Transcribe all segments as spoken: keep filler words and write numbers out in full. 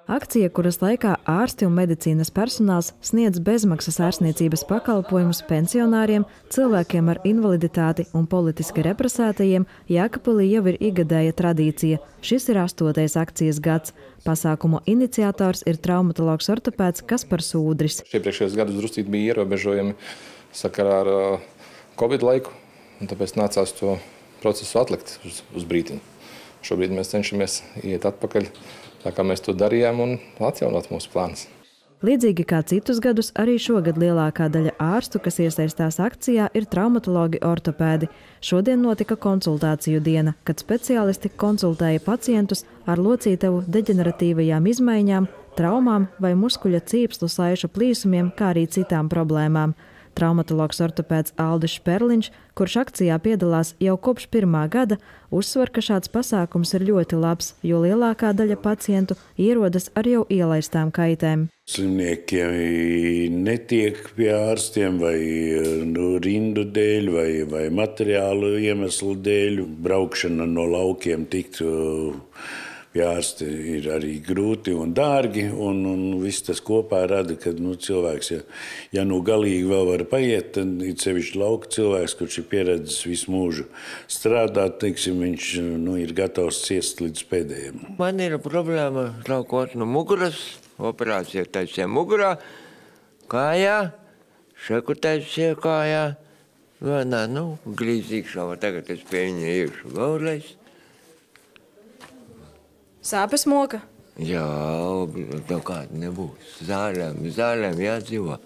Akcija, kuras laikā ārsti un medicīnas personāls sniedz bezmaksas ārstniecības pakalpojumus pensionāriem, cilvēkiem ar invaliditāti un politiski represētajiem, Jēkabpilī jau ir ikgadēja tradīcija. Šis ir astotais akcijas gads. Pasākumu iniciators ir traumatologs ortopēds Kaspars Ūdris. Iepriekšējos gadus druscīt bija ierobežojumi sakarā ar Covid laiku, un tāpēc nācās to procesu atlikt uz, uz brītiņu. Šobrīd mēs cenšamies iet atpakaļ, tā kā mēs to darījām, un atjaunot mūsu plānus. Līdzīgi kā citus gadus, arī šogad lielākā daļa ārstu, kas iesaistās akcijā, ir traumatologi ortopēdi. Šodien notika konsultāciju diena, kad speciālisti konsultēja pacientus ar locītavu deģeneratīvajām izmaiņām, traumām vai muskuļa cīpslu saišu plīsumiem, kā arī citām problēmām. Traumatologs ortopēds Aldis Šperliņš, kurš akcijā piedalās jau kopš pirmā gada, uzsver, ka šāds pasākums ir ļoti labs, jo lielākā daļa pacientu ierodas ar jau ielaistām kaitēm. Slimnieki netiek pie ārstiem vai nu, rindu dēļ vai, vai materiālu iemeslu dēļ. Braukšana no laukiem tiktu pie ārsti ir arī grūti un dārgi, un, un viss tas kopā rada, ka nu, cilvēks, ja, ja nu galīgi vēl var paiet, tad ir sevišķi lauka cilvēks, kurš ir pieredzis visu mūžu strādāt, teiksim, viņš nu, ir gatavs ciest līdz pēdējiem. Man ir problēma raukot no muguras, operācija taisīja mugurā, kājā, šeku taisīja kājā, vienā, nu, grīzīkšā, tagad es pie viņa iešu vēlreiz. Sāpes moka? Jā, tā kāda nebūs. Zālēm, zālēm jādzīvo.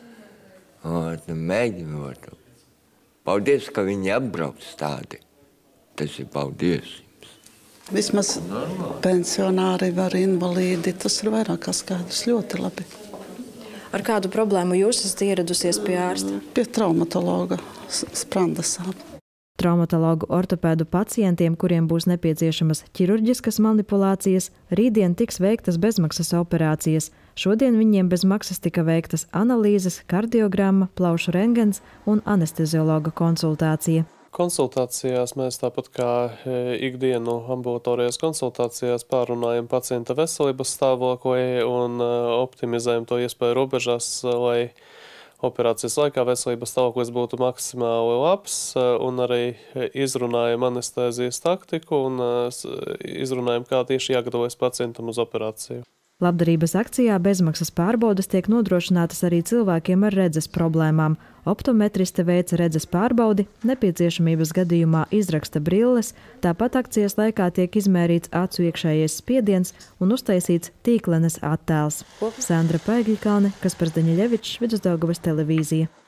Mēģinot. Paldies, ka viņi apbrauc tādi. Tas ir paldies. Vismaz pensionāri var invalīdi, tas ir vairāk kā skaidrs, ļoti labi. Ar kādu problēmu jūs esat ieradusies pie ārsta? Pie traumatologa spranda sāp. Traumatologu ortopēdu pacientiem, kuriem būs nepieciešamas ķirurģiskas manipulācijas, rītdien tiks veiktas bezmaksas operācijas. Šodien viņiem bez maksas tika veiktas analīzes, kardiogramma, plaušu rengens un anesteziologa konsultācija. Konsultācijās mēs tāpat kā ikdienu ambulatorijās konsultācijās pārunājam pacienta veselības stāvokli un optimizējam to iespēju robežās, lai operācijas laikā veselības stāvoklis būtu maksimāli labs, un arī izrunājam anestēzijas taktiku un izrunājam, kā tieši jāgatavojas pacientam uz operāciju. Labdarības akcijā bezmaksas pārbaudes tiek nodrošinātas arī cilvēkiem ar redzes problēmām. Optometriste veica redzes pārbaudi, nepieciešamības gadījumā izraksta brilles, tāpat akcijas laikā tiek izmērīts acu iekšējais spiediens un uztaisīts tīklenes attēls. Sandra Paigļkalne, Kaspars Daņeļevičs, Vidusdaugavas televīzija.